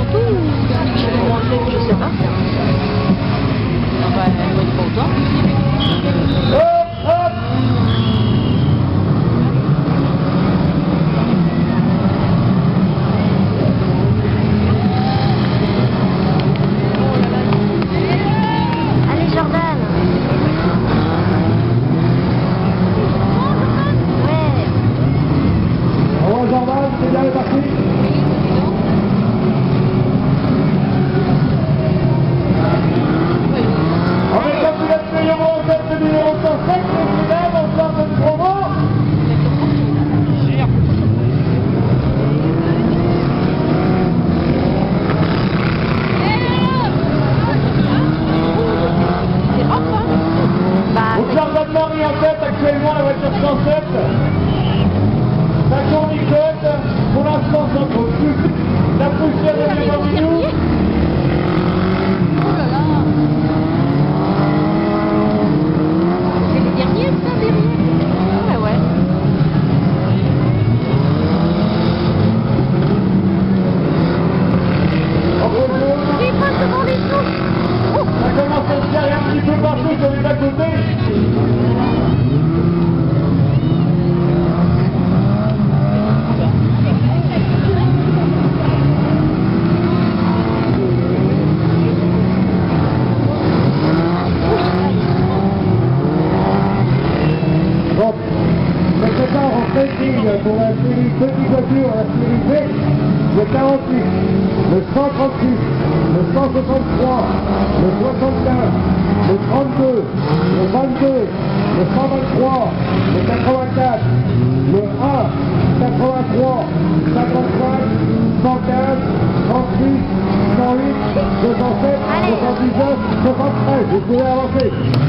surtout ou je vais manger, je sais pas. Ah bah, elle doit être pas autant. Allez Jordan. Ouais. Au revoir Jordan, c'est bien les parties. Avec la pilote numéro 7, numéro 105, les finales, on sort de promo. Au Jordan Marie en tête, actuellement la voiture 107. Ça tournicote, pour l'instant ça trouve plus. La poussière est devant nous. Oh là là. C'est les derniers, ça, derrière? Ouais, ouais. Il passe devant les sous. Ça commence à se tirer un petit peu partout sur les bas-côtés. Bon, quelque part en tracing pour la série petite voiture, la série B, le 48, le 136, le 163, le 75, le 32, le 22, le 123, le 84, le 1, 83, 55, 115, 36, 108, 207, 79, 73. Vous pouvez avancer.